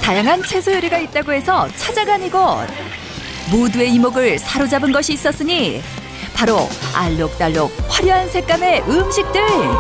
다양한 채소 요리가 있다고 해서 찾아간 이곳. 모두의 이목을 사로잡은 것이 있었으니 바로 알록달록 화려한 색감의 음식들.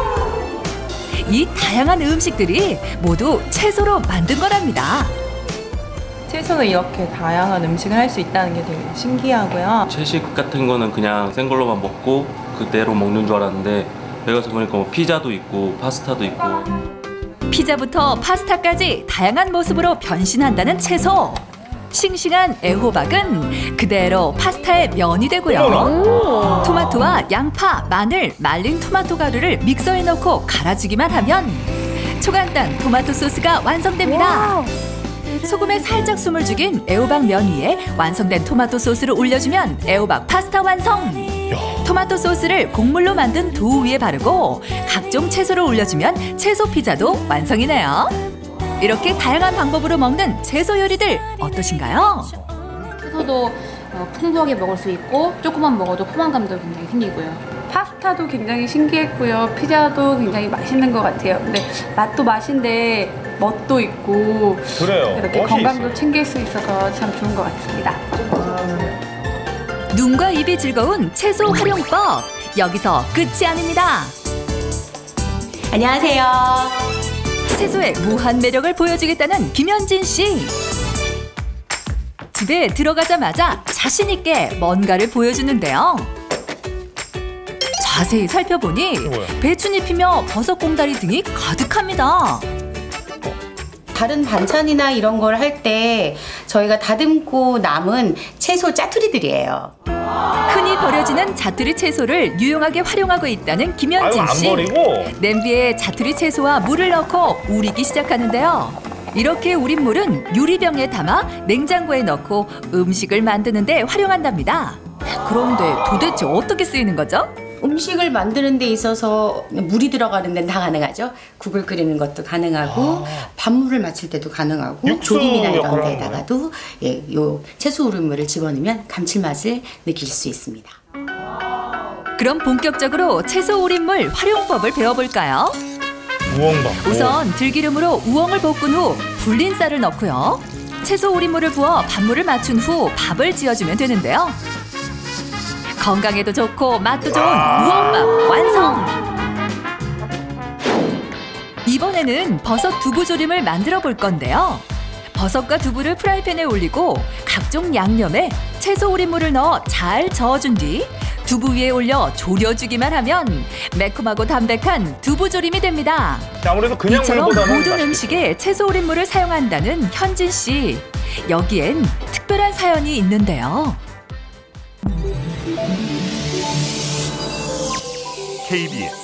이 다양한 음식들이 모두 채소로 만든 거랍니다. 채소는 이렇게 다양한 음식을 할 수 있다는 게 되게 신기하고요. 채식 같은 거는 그냥 생걸로만 먹고 그대로 먹는 줄 알았는데 여기 가서 보니까 뭐 피자도 있고 파스타도 있고. 피자부터 파스타까지 다양한 모습으로 변신한다는 채소. 싱싱한 애호박은 그대로 파스타의 면이 되고요. 토마토와 양파, 마늘, 말린 토마토 가루를 믹서에 넣고 갈아주기만 하면 초간단 토마토 소스가 완성됩니다. 소금에 살짝 숨을 죽인 애호박 면 위에 완성된 토마토 소스를 올려주면 애호박 파스타 완성! 토마토 소스를 곡물로 만든 도우 위에 바르고 각종 채소를 올려주면 채소 피자도 완성이네요. 이렇게 다양한 방법으로 먹는 채소 요리들 어떠신가요? 채소도 풍부하게 먹을 수 있고 조금만 먹어도 포만감도 굉장히 생기고요. 파스타도 굉장히 신기했고요. 피자도 굉장히 맛있는 것 같아요. 근데 맛도 맛인데 멋도 있고 그래요. 이렇게 건강도 챙길 수 있어서 참 좋은 것 같습니다. 눈과 입이 즐거운 채소 활용법. 여기서 끝이 아닙니다. 안녕하세요. 채소의 무한 매력을 보여주겠다는 김현진 씨. 집에 들어가자마자 자신 있게 뭔가를 보여주는데요. 자세히 살펴보니 배추잎이며 버섯 공다리 등이 가득합니다. 다른 반찬이나 이런 걸 할 때 저희가 다듬고 남은 채소 짜투리들이에요. 흔히 버려지는 자투리 채소를 유용하게 활용하고 있다는 김현진 씨. 냄비에 자투리 채소와 물을 넣고 우리기 시작하는데요. 이렇게 우린 물은 유리병에 담아 냉장고에 넣고 음식을 만드는 데 활용한답니다. 그런데 도대체 어떻게 쓰이는 거죠? 음식을 만드는 데 있어서 물이 들어가는 데는 다 가능하죠. 국을 끓이는 것도 가능하고 밥물을 맞출 때도 가능하고 조림이나 이런 데다가도 요 채소 우린물을 집어넣으면 감칠맛을 느낄 수 있습니다. 그럼 본격적으로 채소 우린물 활용법을 배워볼까요? 우엉밥. 우선 들기름으로 우엉을 볶은 후 불린 쌀을 넣고요. 채소 우린물을 부어 밥물을 맞춘 후 밥을 지어주면 되는데요. 건강에도 좋고 맛도 좋은 우엉밥 완성! 이번에는 버섯 두부조림을 만들어 볼 건데요. 버섯과 두부를 프라이팬에 올리고 각종 양념에 채소 우린물을 넣어 잘 저어준 뒤 두부 위에 올려 졸여주기만 하면 매콤하고 담백한 두부조림이 됩니다. 아무래도 그냥 이처럼 물보다는 모든 맛있겠다. 음식에 채소 우린물을 사용한다는 현진 씨. 여기엔 특별한 사연이 있는데요. KBS